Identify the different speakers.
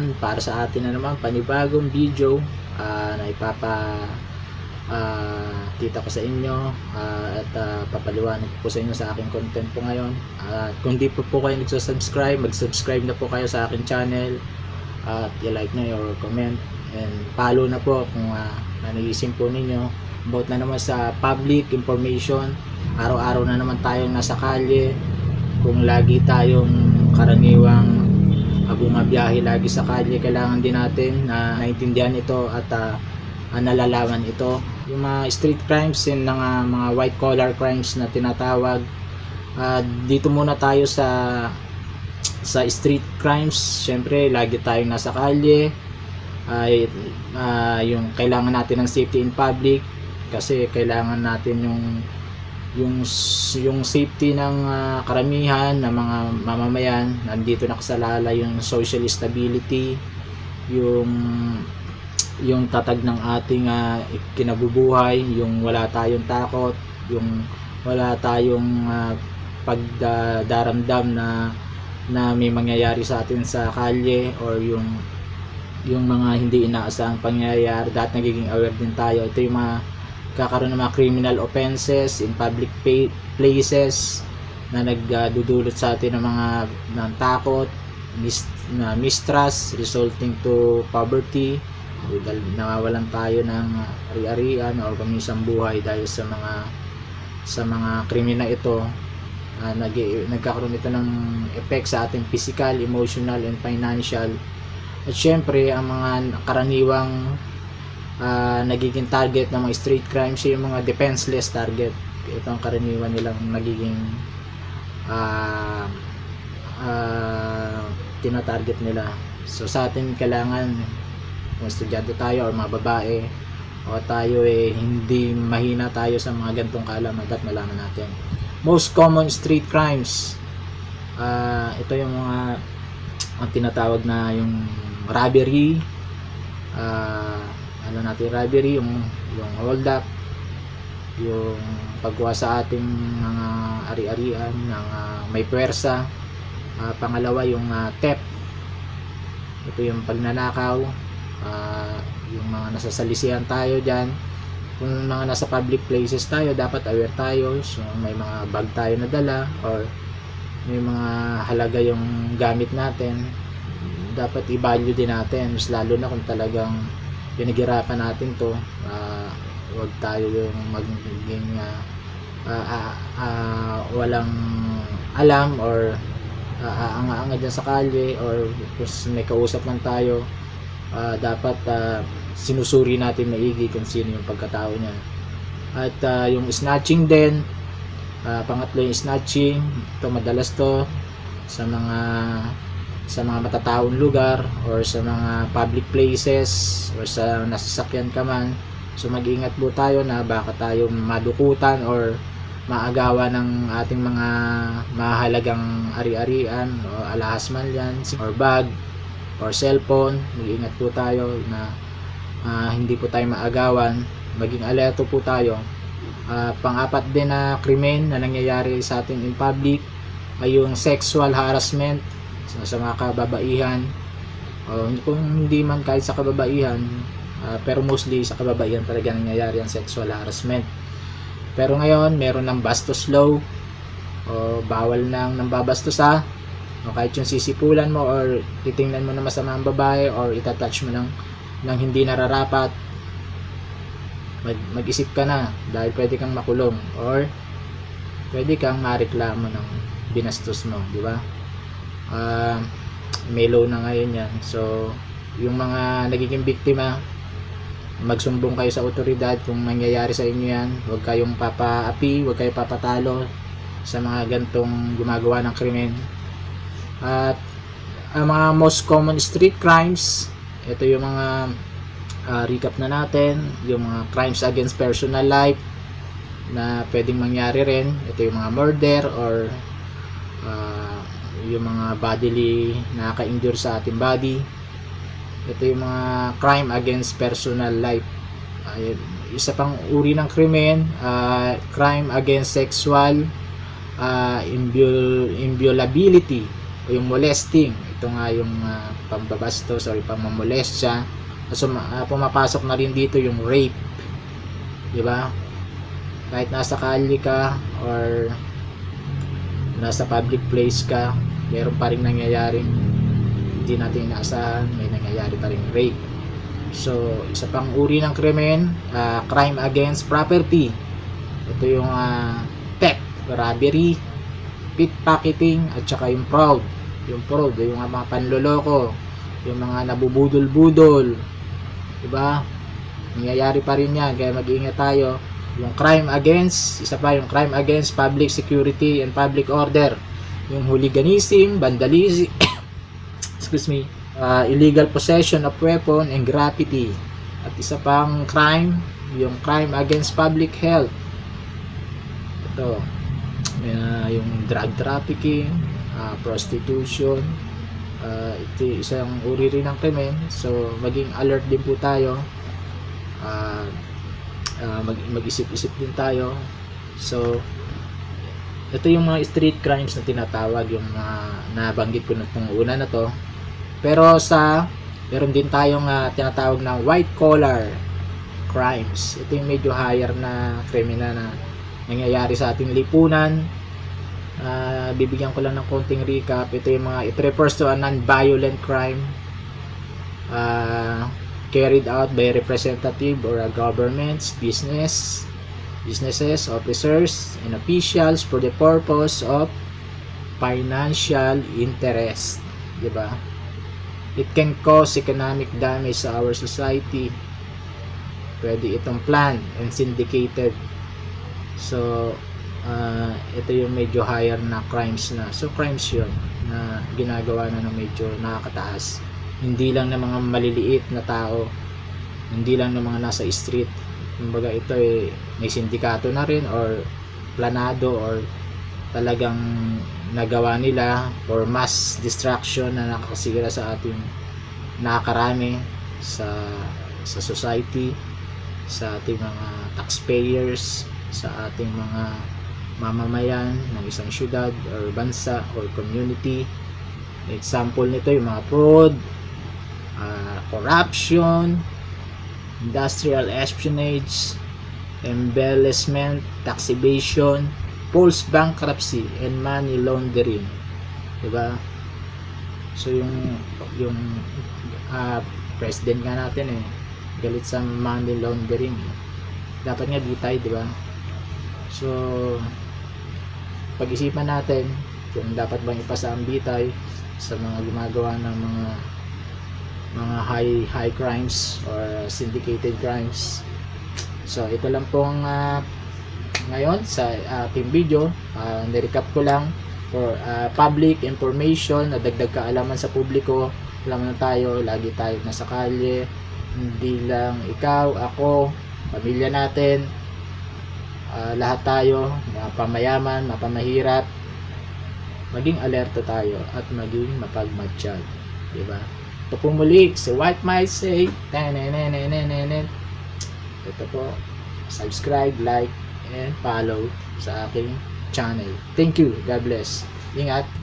Speaker 1: naman para sa atin na naman panibagong video na kita ko sa inyo at papaliwanag po sa inyo sa aking content po ngayon. At kung di po kayo nagsubscribe, mag-subscribe na po kayo sa aking channel at i-like nyo or comment and follow na po kung nanagising po ninyo about na naman sa public information. Araw-araw na naman tayong nasa kalye, kung lagi tayong karaniwang bumabiyahe lagi sa kalye, kailangan din natin na naintindihan ito at nalalaman ito. Yung mga street crimes and mga white collar crimes na tinatawag, dito muna tayo sa street crimes. Syempre lagi tayong nasa kalye, yung kailangan natin ng safety in public kasi kailangan natin yung safety ng karamihan ng mga mamamayan. Nandito nakasalalay yung social stability, yung tatag ng ating kinabubuhay, yung wala tayong takot, yung wala tayong pagdaramdam na may mangyayari sa atin sa kalye or yung mga hindi inaasahang pangyayari. Dahil nagiging aware din tayo. Ito yung mga kakaroon ng mga criminal offenses in public places na nagdudulot sa atin ng takot, mistrust resulting to poverty. Nawawalan tayo ng ari-arian o pamisang buhay dahil sa mga krimen na ito. Nagkakaroon ito ng effect sa ating physical, emotional, and financial. At syempre ang mga karaniwang nagiging target ng mga street crimes yung mga defenseless target. Ito ang karaniwan nilang nagiging tinatarget nila. So sa atin kailangan, kung estudyante tayo o mga babae o tayo hindi mahina tayo sa mga gantong kaalaman, dapat malaman natin. Most common street crimes, ito yung mga ang tinatawag na yung robbery, robbery, yung hold up, yung pagkuha sa ating mga ari-arian ng may puwersa. Pangalawa yung theft, ito yung pagnanakaw. Yung mga nasasalisihan tayo dyan, kung mga nasa public places tayo, dapat aware tayo. So may mga bag tayo na dala or may mga halaga yung gamit natin, dapat i-value din natin, mas lalo na kung talagang pinaghirapan natin to. Huwag tayo yung magiging walang alam or anga-anga dyan sa kalye, or kung may kausap man tayo, dapat sinusuri natin maigi kung sino yung pagkatao niya. At yung snatching din, pangatlo yung snatching. Ito madalas to sa mga matataong lugar or sa mga public places or sa nasasakyan ka man. So mag-ingat po tayo na baka tayo madukutan or maagawa ng ating mga mahalagang ari-arian o alahas man yan, or bag or cellphone. Mag-ingat po tayo na hindi po tayo maagawan. Maging alerto po tayo. Pang-apat din na krimen na nangyayari sa atin in public ay yung sexual harassment sa mga kababaihan. Kung hindi man kahit sa kababaihan, pero mostly sa kababaihan talaga nangyayari ang sexual harassment. Pero ngayon meron ng bastos law, bawal nang nambabastos o kahit yung sisipulan mo or titingnan mo na masama ang babae or itatouch mo ng hindi nararapat, mag-isip ka na, dahil pwede kang makulong or pwede kang mareklamo ng binastos mo, di ba? May law na ngayon yan. So yung mga nagiging biktima, magsumbong kayo sa otoridad kung nangyayari sa inyo yan. Huwag kayong papaapi, huwag kayong papatalo sa mga gantong gumagawa ng krimen. At ang mga most common street crimes, ito yung mga recap na natin. Yung mga crimes against personal life na pwedeng mangyari rin. Ito yung mga murder or yung mga bodily nakaka-injure sa ating body. Ito yung mga crime against personal life. Isa pang uri ng krimen, crime against sexual inviolability o yung molesting. ito nga yung pambabastos or pamamolestya. So pumapasok na rin dito yung rape, di ba? Kahit nasa kalye ka or nasa public place ka, meron pa rin nangyayaring hindi natin inaasahan, may nangyayari pa rin rape. So isa pang uri ng krimen, crime against property. Ito yung theft, robbery, pickpocketing, at saka yung fraud. Yung fraud, yung mga panloloko, yung mga nabubudol-budol, diba? Nangyayari pa rin yan, kaya mag-iingat tayo. Yung crime against, isa pa yung crime against public security and public order. Yung hooliganism, vandalism, excuse me, illegal possession of weapon and graffiti. At isa pang crime, yung crime against public health. Ito, yung drug trafficking, prostitution. Ito isang uri rin ng krimen. So maging alert din po tayo, mag-isip-isip din tayo. So ito yung mga street crimes na tinatawag, yung nabanggit ko na itong una na to. Pero meron din tayong tinatawag na white collar crimes. Ito yung medyo higher na kriminal na nangyayari sa ating lipunan. Bibigyan ko lang ng konting recap. Ito yung it refers to a non-violent crime carried out by a representative or a government's businesses, officers, and officials for the purpose of financial interest, diba? It can cause economic damage sa our society. Pwede itong planned and syndicated. So ito yung medyo higher na crimes na. So crimes yun na ginagawa na ng medyo nakakataas. Hindi lang ng mga maliliit na tao, hindi lang ng mga nasa street. Kumbaga ito may sindikato na rin or planado or talagang nagawa nila for mass destruction na nakakasira sa ating nakakarami sa society, sa ating mga taxpayers, sa ating mga mamamayan ng isang syudad or bansa or community. Example nito yung mga fraud, corruption, industrial espionage, embellishment, tax evasion, false bankruptcy, and money laundering, diba? So yung president nga natin galit sa money laundering. Dapat nga bitay, diba? So pag-isipan natin kung dapat bang ipasa ang bitay sa mga gumagawa ng mga high crimes or syndicated crimes. So ito lang pong ngayon sa ating video. Nirecap ko lang for public information na dagdag kaalaman sa publiko. Alam na tayo, lagi tayo nasa kalye, hindi lang ikaw, ako, pamilya natin, lahat tayo, mapamayaman, mapamahirap, maging alerto tayo at maging mapagmatsyag, diba? Ito po muli, si White Might Say, ito po, subscribe, like, and follow sa aking channel. Thank you, God bless, ingat.